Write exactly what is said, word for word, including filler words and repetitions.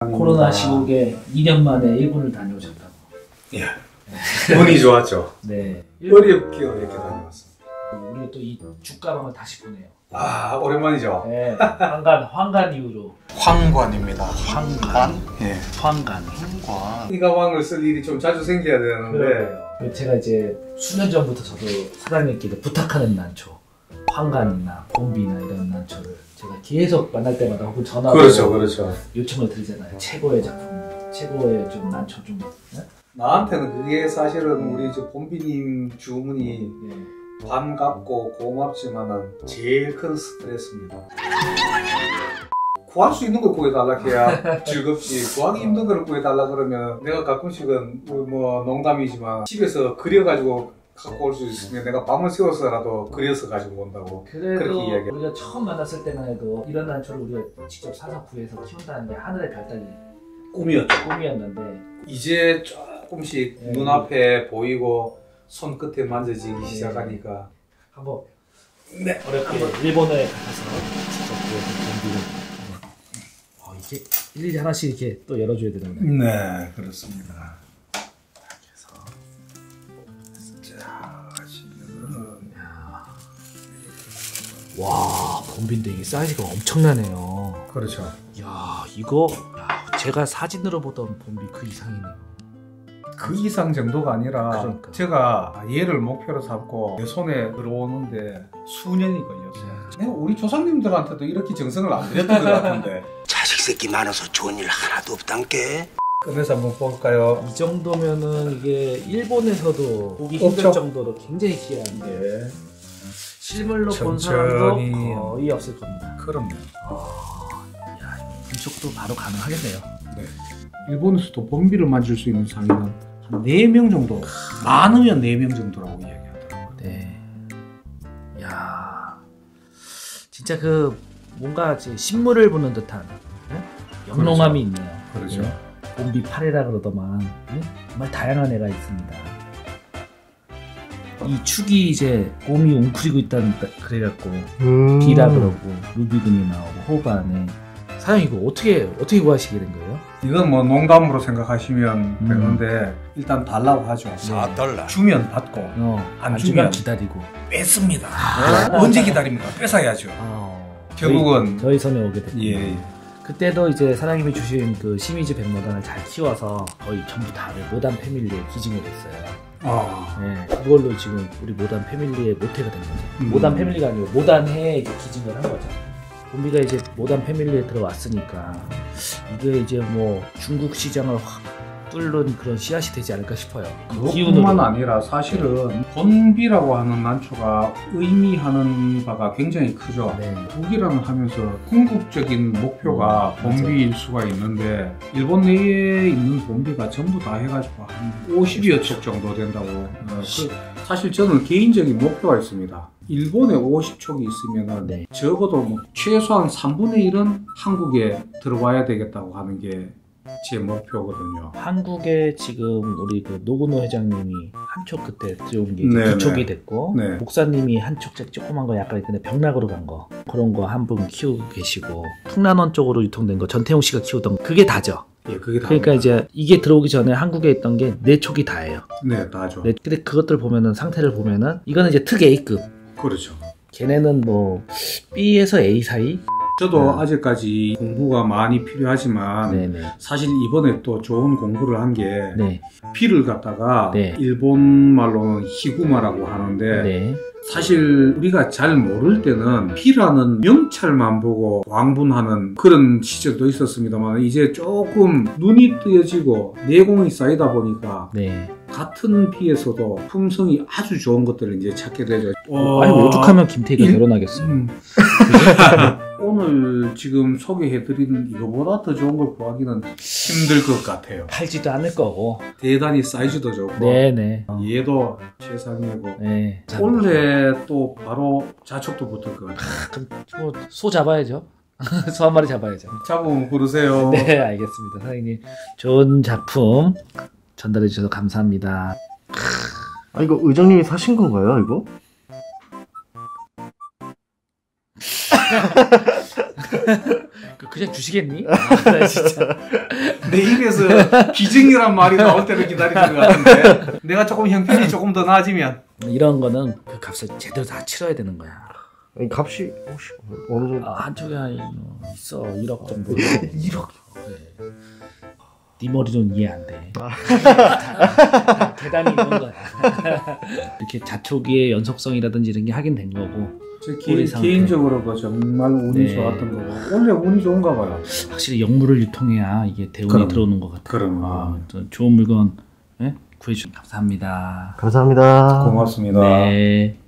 코로나 시국에 이 년 만에 일본을 다녀오셨다고. 예. 운이 좋았죠. 네. 어렵게 어렵게 다녀왔습니다. 우리가 또 이 죽가방을 다시 보네요. 아, 오랜만이죠. 네. 황간, 황간 이후로. 황관입니다. 황간? 예. 황간. 황관. 이 가방을 쓸 일이 좀 자주 생겨야 되는데. 그래요. 제가 이제 수년 전부터 저도 사장님께 부탁하는 난초, 황간이나 봄비나 이런 난초를 제가 계속 만날 때마다 혹은 전화로 그렇죠, 그렇죠. 요청을 드리잖아요. 최고의 작품, 최고의 좀 난초 좀. 네? 나한테는 그게 사실은 우리 저 봄비님 주문이 네. 반갑고 고맙지만은 제일 큰 스트레스입니다. 구할 수 있는 걸 구해달라 해야 즐겁지. 구하기 힘든 걸 구해달라 그러면 내가 가끔씩은 뭐 농담이지만 집에서 그려가지고 갖고 올 수 있으면 내가 밤을 새워서라도 그려서 가지고 온다고 그래도 그렇게 이야기해요. 우리가 처음 만났을 때만 해도 이런 난초를 우리가 직접 사서 구해서 키운다는 게 하늘의 별따기 꿈이었죠. 꿈이었는데 이제 조금씩 네. 눈앞에 보이고 손끝에 만져지기 네. 시작하니까 한번 네. 어렵게 한번 일본에 가서 직접 구해서 봄비를 어, 이게 일일이 하나씩 이렇게 또 열어줘야 되는데. 네, 그렇습니다. 와, 봄비인데 이게 사이즈가 엄청나네요. 그렇죠. 야, 이거 야, 제가 사진으로 보던 봄비 그 이상이네요. 그 이상 정도가 아니라 그러니까. 제가 얘를 목표로 삼고 내 손에 들어오는데 수년이 걸렸어요. 내가 우리 조상님들한테도 이렇게 정성을 안 들였던 것 같은데. 자식 새끼 많아서 좋은 일 하나도 없단께. 꺼내서 한번 볼까요? 이 정도면은 이게 일본에서도 보기 없죠. 힘들 정도로 굉장히 귀한데 실물로 본 천천히. 사람도 거의 없을 겁니다. 그럼요. 아, 야, 분석도 바로 가능하겠네요. 네. 일본에서도 봄비를 만질 수 있는 상인은 한 네 명 정도, 많으면 네 명 정도라고 이야기하더라고요. 네. 야, 진짜 그 뭔가 이제 신물을 보는 듯한 네? 영롱함이 있네요. 그렇죠. 네. 봄비 팔이라 그러더만 네? 정말 다양한 애가 있습니다. 이 축이 이제 곰이 웅크리고 있다는 그래갖고 음. 비라 그러고 루비근이 나오고 호반에 사장님 이거 어떻게 어떻게 구하시게 된 거예요? 이건 뭐 농담으로 생각하시면 음. 되는데 일단 달라고 하죠. 사 달러. 주면 받고 어, 안 안 주면 주면 기다리고. 뺏습니다. 언제 기다립니까? 뺏어야죠. 어, 결국은 저희, 저희 손에 오게 됐고. 예. 그때도 이제 사장님이 주신 그 시미즈 백모단을 잘 키워서 거의 전부 다 모단 패밀리에 기증을 했어요. 아. 네, 그걸로 지금 우리 모단 패밀리의 모태가 된 거죠. 음. 모단 패밀리가 아니고 모단해에 이제 기증을 한 거죠. 봄비가 이제 모단 패밀리에 들어왔으니까 이게 이제 뭐 중국 시장을 확 뚫는 그런 씨앗이 되지 않을까 싶어요. 그것뿐만 아니라 사실은 봄비라고 하는 난초가 의미하는 바가 굉장히 크죠. 네. 북이라는 하면서 궁극적인 목표가 음, 봄비일 수가 있는데 일본 내에 있는 봄비가 전부 다 해가지고 한 오십여 촉 정도 된다고. 어, 그 사실 저는 개인적인 목표가 있습니다. 일본에 오십 촉이 있으면 네. 적어도 뭐 최소한 삼분의 일은 한국에 들어와야 되겠다고 하는 게 제 목표거든요. 한국에 지금 우리 그 노구노 회장님이 한 촉 그때 들어온 게 네, 구 촉이 네. 됐고 네. 목사님이 한 촉 조그만 거 약간 근데 벽락으로 간 거 그런 거 한 분 키우고 계시고 풍란원 쪽으로 유통된 거 전태용 씨가 키우던 거 그게 다죠. 예, 그게 다. 그러니까 이제 이게 들어오기 전에 한국에 있던 게 네 촉이 다예요. 네, 다죠. 네, 근데 그것들 보면은 상태를 보면은 이거는 이제 특 A급. 그렇죠. 걔네는 뭐 B에서 A 사이. 저도 네. 아직까지 공부가 많이 필요하지만 네네. 사실 이번에 또 좋은 공부를 한 게 네. 비를 갖다가 네. 일본 말로는 히구마라고 하는데 네. 사실 우리가 잘 모를 때는 비라는 명찰만 보고 광분하는 그런 시절도 있었습니다만 이제 조금 눈이 뜨여지고 내공이 쌓이다 보니까 네. 같은 비에서도 품성이 아주 좋은 것들을 이제 찾게 되죠. 아니 오죽하면 김태희가 일- 결혼하겠어. 음. 오늘 지금 소개해드린 이거보다 더 좋은 걸 구하기는 힘들 것 같아요. 팔지도 않을 거고. 대단히 사이즈도 좋고 네네. 어. 얘도 최상이고 네. 자, 올해 또 바로 자촉도 붙을 것 같아요. 그럼 뭐 소 잡아야죠. 소 한 마리 잡아야죠. 잡으면 부르세요. 네, 알겠습니다. 사장님 좋은 작품 전달해 주셔서 감사합니다. 아 이거 의장님이 사신 건가요 이거? 그- 그냥 주시겠니? 아, 나 진짜. 내 입에서 기증이란 말이 나올 때를 기다리는 것 같은데 내가 조금 형편이 조금 더 나아지면 이런 거는 그 값을 제대로 다 치러야 되는 거야. 아니, 값이 혹시 어느 정도? 아, 한쪽에 한 있어 일억 정도. 일억. 그래. 네 머리로는 이해 안 돼. 계단이 있는 거야. 이렇게 자초기의 연속성이라든지 이런 게 확인된 거고. 제 우리 개, 상태. 개인적으로 그 정말 운이 네. 좋았던 거고 원래 운이 좋은가 봐요. 확실히 영물을 유통해야 이게 대운이 그럼. 들어오는 것 같아. 그럼 아, 저 좋은 물건 예? 구해주셔서 감사합니다. 감사합니다. 고맙습니다. 네.